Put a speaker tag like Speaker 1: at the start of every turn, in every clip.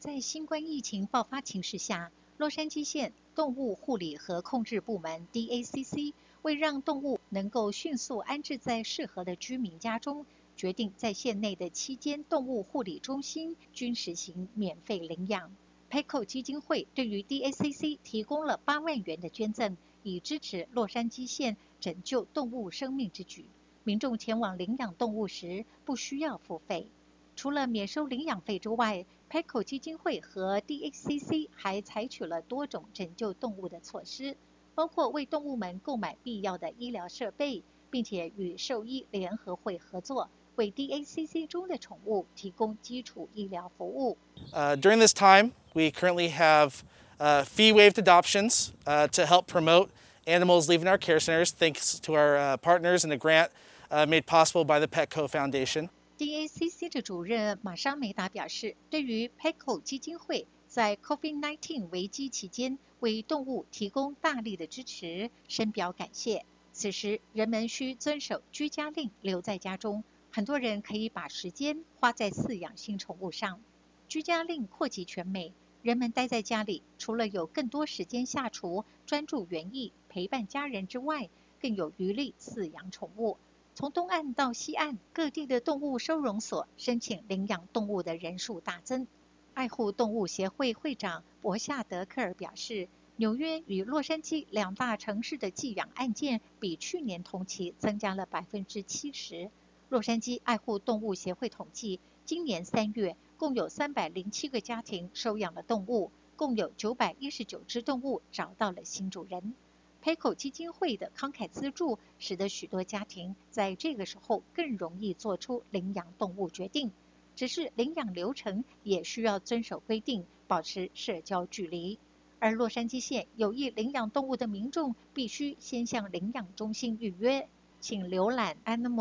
Speaker 1: 在新冠疫情爆发情势下，洛杉矶县动物护理和控制部门 DACC 为让动物能够迅速安置在适合的居民家中，决定在县内的7间动物护理中心均实行免费领养。Petco 基金会对于 DACC 提供了8万元的捐赠，以支持洛杉矶县拯救动物生命之举。民众前往领养动物时不需要付费。除了免收领养费之外， Petco 基金会和 DACC 还采取了多种拯救动物的措施，包括为动物们购买必要的医疗设备，并且与兽医联合会合作，为 DACC 中的宠物提供基础医疗服务。
Speaker 2: During this time, we currently have fee-waived adoptions to help promote animals leaving our care centers, thanks to our partners and a grant made possible by the Petco Foundation.
Speaker 1: DACC 的主任玛莎梅达表示，对于 Petco 基金会在 COVID-19 危机期间为动物提供大力的支持，深表感谢。此时，人们需遵守居家令，留在家中。很多人可以把时间花在饲养新宠物上。居家令扩及全美，人们待在家里，除了有更多时间下厨、专注园艺、陪伴家人之外，更有余力饲养宠物。从东岸到西岸，各地的动物收容所申请领养动物的人数大增。爱护动物协会会长博夏德克尔表示，纽约与洛杉矶2大城市的寄养案件比去年同期增加了70%。洛杉矶爱护动物协会统计，今年3月共有307个家庭收养了动物，共有919只动物找到了新主人。Petco 基金会的慷慨资助，使得许多家庭在这个时候更容易做出领养动物决定。只是领养流程也需要遵守规定，保持社交距离。而洛杉矶县有意领养动物的民众必须先向领养中心预约，请浏览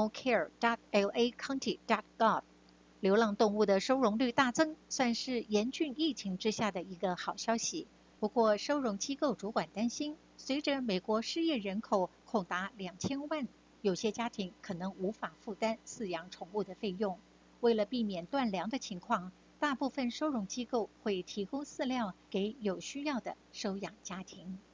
Speaker 1: animalcare.lacounty.gov。流浪动物的收容率大增，算是严峻疫情之下的一个好消息。不过，收容机构主管担心，随着美国失业人口恐达2000万，有些家庭可能无法负担饲养宠物的费用。为了避免断粮的情况，大部分收容机构会提供饲料给有需要的收养家庭。